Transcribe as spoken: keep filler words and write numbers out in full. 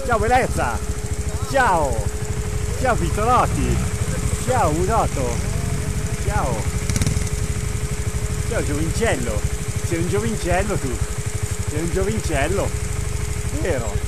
Ciao bellezza! Ciao! Ciao pizzolotti! Ciao Udotto! Ciao! Ciao giovincello! Sei un giovincello tu! Sei un giovincello! Vero?